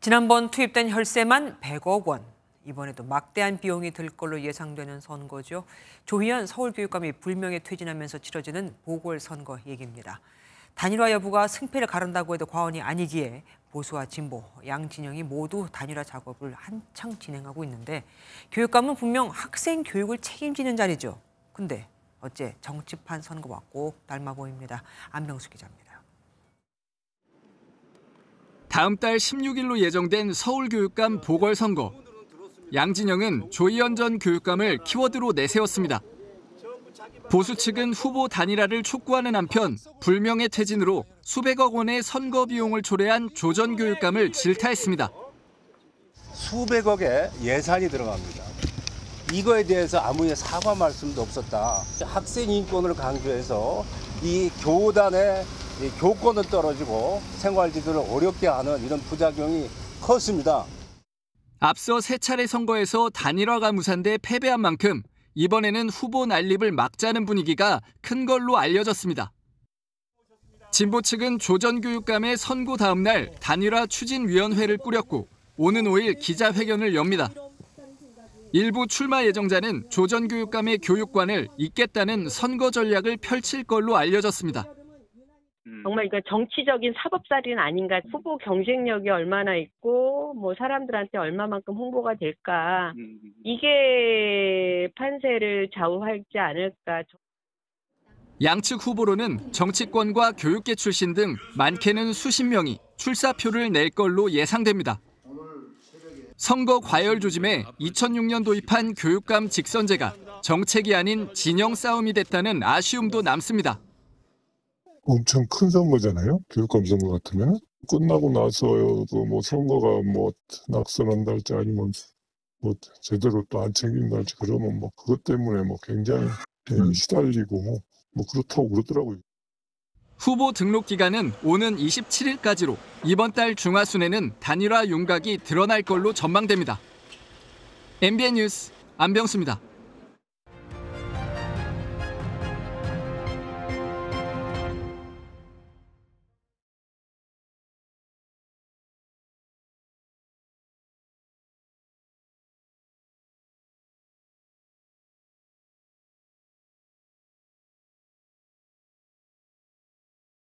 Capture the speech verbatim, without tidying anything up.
지난번 투입된 혈세만 백억 원. 이번에도 막대한 비용이 들 걸로 예상되는 선거죠. 조희연 서울교육감이 불명예 퇴진하면서 치러지는 보궐선거 얘기입니다. 단일화 여부가 승패를 가른다고 해도 과언이 아니기에 보수와 진보, 양 진영이 모두 단일화 작업을 한창 진행하고 있는데 교육감은 분명 학생 교육을 책임지는 자리죠. 근데 어째 정치판 선거와 꼭 닮아 보입니다. 안병수 기자입니다. 다음 달 십육 일로 예정된 서울교육감 보궐선거. 양진영은 조희연 전 교육감을 키워드로 내세웠습니다. 보수 측은 후보 단일화를 촉구하는 한편 불명예 퇴진으로 수백억 원의 선거 비용을 초래한 조 전 교육감을 질타했습니다. 수백억의 예산이 들어갑니다. 이거에 대해서 아무 사과 말씀도 없었다. 학생 인권을 강조해서 이 교단의 교권은 떨어지고 생활지도를 어렵게 하는 이런 부작용이 컸습니다. 앞서 세 차례 선거에서 단일화가 무산돼 패배한 만큼 이번에는 후보 난립을 막자는 분위기가 큰 걸로 알려졌습니다. 진보 측은 조 전 교육감의 선고 다음 날 단일화 추진위원회를 꾸렸고 오는 오 일 기자회견을 엽니다. 일부 출마 예정자는 조 전 교육감의 교육관을 잇겠다는 선거 전략을 펼칠 걸로 알려졌습니다. 정말 이건 정치적인 사법살인 아닌가. 후보 경쟁력이 얼마나 있고 뭐 사람들한테 얼마만큼 홍보가 될까. 이게 판세를 좌우하지 않을까. 양측 후보로는 정치권과 교육계 출신 등 많게는 수십 명이 출사표를 낼 걸로 예상됩니다. 선거 과열 조짐에 이천육 년 도입한 교육감 직선제가 정책이 아닌 진영 싸움이 됐다는 아쉬움도 남습니다. 엄청 큰 선거잖아요. 교육감 선거 같으면. 끝나고 나서 뭐 선거가 뭐 낙선한다 할지 아니면 뭐 제대로 또 안 챙긴다 할지 그러면 뭐 그것 때문에 뭐 굉장히 시달리고 뭐, 뭐 그렇다고 그러더라고요. 후보 등록 기간은 오는 이십칠 일까지로 이번 달 중하순에는 단일화 윤곽이 드러날 걸로 전망됩니다. 엠비엔 뉴스 안병수입니다.